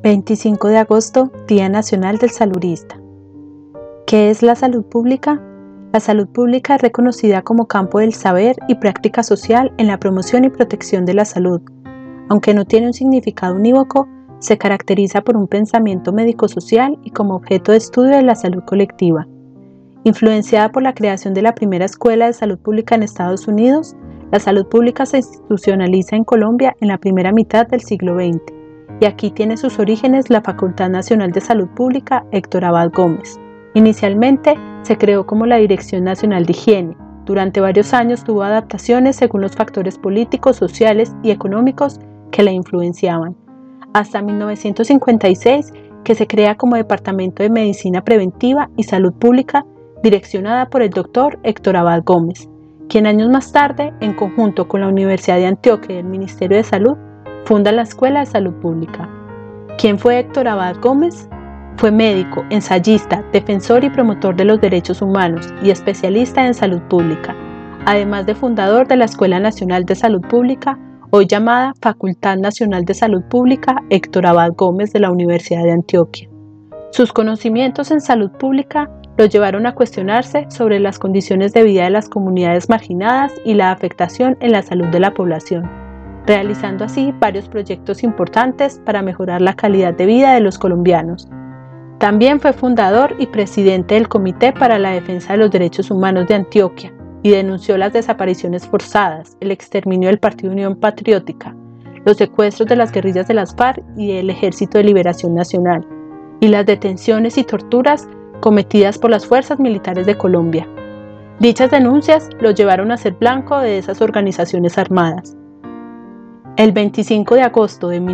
25 de agosto, Día Nacional del Saludista. ¿Qué es la salud pública? La salud pública es reconocida como campo del saber y práctica social en la promoción y protección de la salud. Aunque no tiene un significado unívoco, se caracteriza por un pensamiento médico-social y como objeto de estudio de la salud colectiva. Influenciada por la creación de la primera escuela de salud pública en Estados Unidos, la salud pública se institucionaliza en Colombia en la primera mitad del siglo XX, y aquí tiene sus orígenes la Facultad Nacional de Salud Pública Héctor Abad Gómez. Inicialmente se creó como la Dirección Nacional de Higiene. Durante varios años tuvo adaptaciones según los factores políticos, sociales y económicos que la influenciaban, hasta 1956, que se crea como Departamento de Medicina Preventiva y Salud Pública, direccionada por el Dr. Héctor Abad Gómez, quien años más tarde, en conjunto con la Universidad de Antioquia y el Ministerio de Salud, funda la Escuela de Salud Pública. ¿Quién fue Héctor Abad Gómez? Fue médico, ensayista, defensor y promotor de los derechos humanos y especialista en salud pública, además de fundador de la Escuela Nacional de Salud Pública, hoy llamada Facultad Nacional de Salud Pública Héctor Abad Gómez de la Universidad de Antioquia. Sus conocimientos en salud pública lo llevaron a cuestionarse sobre las condiciones de vida de las comunidades marginadas y la afectación en la salud de la población, realizando así varios proyectos importantes para mejorar la calidad de vida de los colombianos. También fue fundador y presidente del Comité para la Defensa de los Derechos Humanos de Antioquia y denunció las desapariciones forzadas, el exterminio del Partido Unión Patriótica, los secuestros de las guerrillas de las FARC y del Ejército de Liberación Nacional, y las detenciones y torturas cometidas por las fuerzas militares de Colombia. Dichas denuncias lo llevaron a ser blanco de esas organizaciones armadas. El 25 de agosto de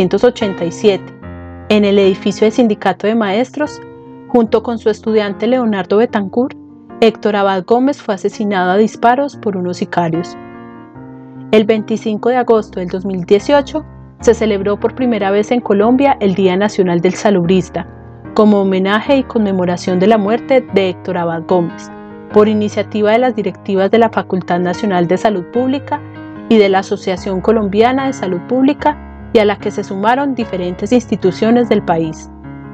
1987, en el edificio del Sindicato de Maestros, junto con su estudiante Leonardo Betancourt, Héctor Abad Gómez fue asesinado a disparos por unos sicarios. El 25 de agosto del 2018 se celebró por primera vez en Colombia el Día Nacional del Saludista, como homenaje y conmemoración de la muerte de Héctor Abad Gómez, por iniciativa de las directivas de la Facultad Nacional de Salud Pública y de la Asociación Colombiana de Salud Pública, y a la que se sumaron diferentes instituciones del país.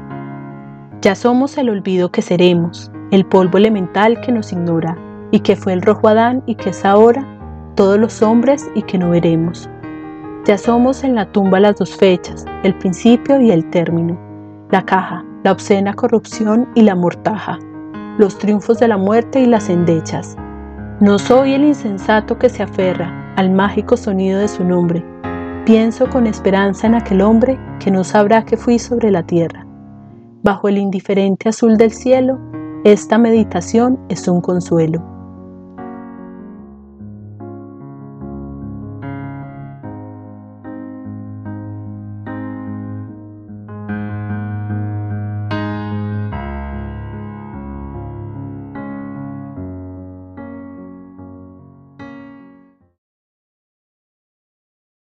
Ya somos el olvido que seremos, el polvo elemental que nos ignora, y que fue el rojo Adán y que es ahora todos los hombres y que no veremos. Ya somos en la tumba las dos fechas, el principio y el término, la caja, la obscena corrupción y la mortaja, los triunfos de la muerte y las endechas. No soy el insensato que se aferra al mágico sonido de su nombre. Pienso con esperanza en aquel hombre que no sabrá que fui sobre la tierra. Bajo el indiferente azul del cielo, esta meditación es un consuelo.